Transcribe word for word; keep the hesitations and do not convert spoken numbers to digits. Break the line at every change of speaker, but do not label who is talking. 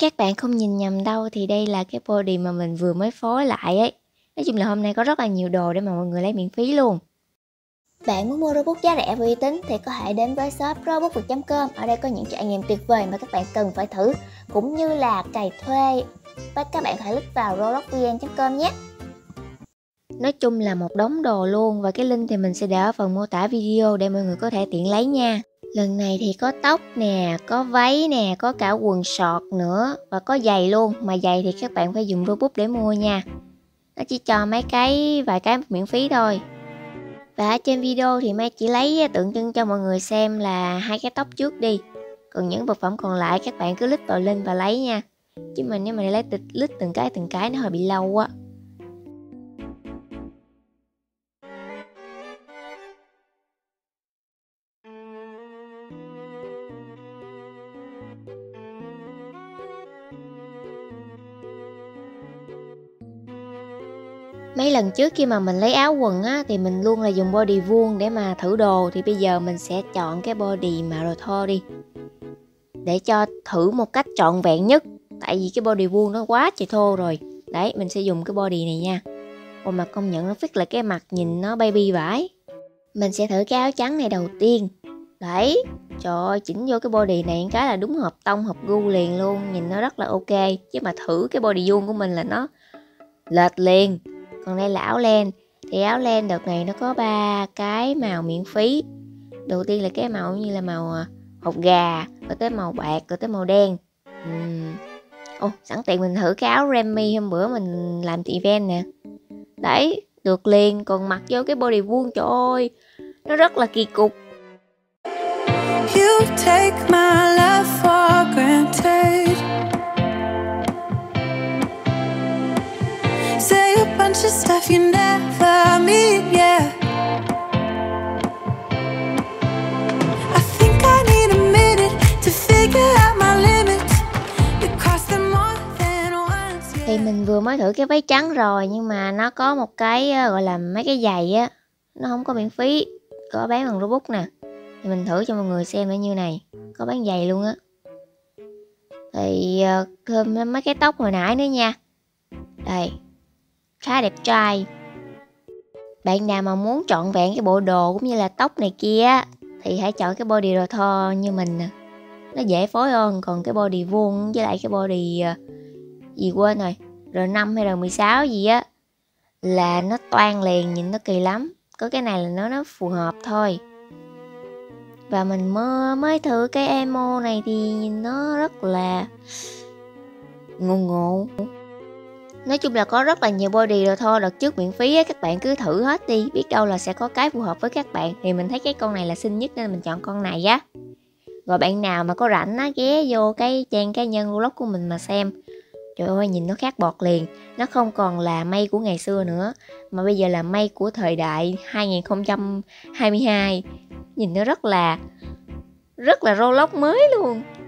Các bạn không nhìn nhầm đâu, thì đây là cái body mà mình vừa mới phối lại ấy. Nói chung là hôm nay có rất là nhiều đồ để mà mọi người lấy miễn phí luôn.
Bạn muốn mua robot giá rẻ và uy tín thì có thể đến với shop robot việt chấm com. Ở đây có những trải nghiệm tuyệt vời mà các bạn cần phải thử, cũng như là cày thuê. Và các bạn hãy click vào robot v n chấm com nhé.
Nói chung là một đống đồ luôn, và cái link thì mình sẽ để ở phần mô tả video để mọi người có thể tiện lấy nha. Lần này thì có tóc nè, có váy nè, có cả quần sọt nữa, và có giày luôn. Mà giày thì các bạn phải dùng robot để mua nha. Nó chỉ cho mấy cái vài cái miễn phí thôi. Và ở trên video thì Mai chỉ lấy tượng trưng cho mọi người xem là hai cái tóc trước đi. Còn những vật phẩm còn lại các bạn cứ click vào link và lấy nha. Chứ mình nếu mà lấy click từng cái từng cái nó hơi bị lâu á. Mấy lần trước khi mà mình lấy áo quần á, thì mình luôn là dùng body vuông để mà thử đồ. Thì bây giờ mình sẽ chọn cái body mà đồ thô đi, để cho thử một cách trọn vẹn nhất. Tại vì cái body vuông nó quá trời thô rồi. Đấy, mình sẽ dùng cái body này nha. Ồ mà công nhận nó fit lại cái mặt nhìn nó baby vãi. Mình sẽ thử cái áo trắng này đầu tiên. Đấy, trời ơi, chỉnh vô cái body này cái là đúng hợp tông, hợp gu liền luôn. Nhìn nó rất là ok. Chứ mà thử cái body vuông của mình là nó lệch liền. Còn đây là áo len. Thì áo len đợt này nó có ba cái màu miễn phí. Đầu tiên là cái màu như là màu hột gà, rồi tới màu bạc, rồi tới màu đen. uhm. Ồ, sẵn tiện mình thử cái áo Remy hôm bữa mình làm event nè. Đấy, được liền. Còn mặc vô cái body vuông, trời ơi, nó rất là kỳ cục. You take my love for granted. Say a bunch of stuff you never mean, yeah. I think I need a minute to figure out my limits. You cross them more than once, yeah. Thì mình vừa mới thử cái váy trắng rồi, nhưng mà nó có một cái gọi là mấy cái giày á, nó không có miễn phí, có bán bằng robot nè. Thì mình thử cho mọi người xem nó như này, có bán giày luôn á. Thì thêm mấy cái tóc hồi nãy nữa nha. Đây, khá đẹp trai. Bạn nào mà muốn trọn vẹn cái bộ đồ cũng như là tóc này kia thì hãy chọn cái body đồ thô như mình nè. Nó dễ phối hơn. Còn cái body vuông với lại cái body gì quên rồi, R năm hay R mười sáu gì á, là nó toan liền, nhìn nó kỳ lắm. Có cái này là nó nó phù hợp thôi. Và mình mới, mới thử cái emo này thì nhìn nó rất là ngộ ngộ. Nói chung là có rất là nhiều body rồi thôi. Đợt trước miễn phí á, các bạn cứ thử hết đi, biết đâu là sẽ có cái phù hợp với các bạn. Thì mình thấy cái con này là xinh nhất nên mình chọn con này á. Rồi bạn nào mà có rảnh á, ghé vô cái trang cá nhân vlog của mình mà xem. Trời ơi, nhìn nó khác bọt liền. Nó không còn là mây của ngày xưa nữa, mà bây giờ là mây của thời đại hai không hai hai. Nhìn nó rất là Rất là Roblox mới luôn.